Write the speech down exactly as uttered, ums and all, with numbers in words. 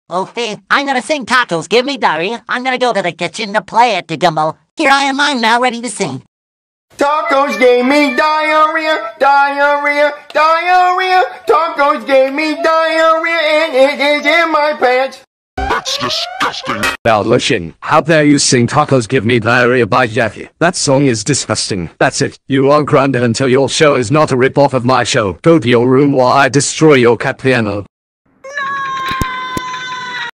Okay, I'm gonna sing Tacos Give Me Diarrhea. I'm gonna go to the kitchen to play it to Gumball. Here I am, I'm now ready to sing. Tacos gave me diarrhea, diarrhea, diarrhea. Tacos gave me diarrhea and it is in my pants. That's disgusting. Now listen, how dare you sing Tacos Give Me Diarrhea by Jackie? That song is disgusting. That's it. You are grounded until your show is not a rip-off of my show. Go to your room while I destroy your cat piano.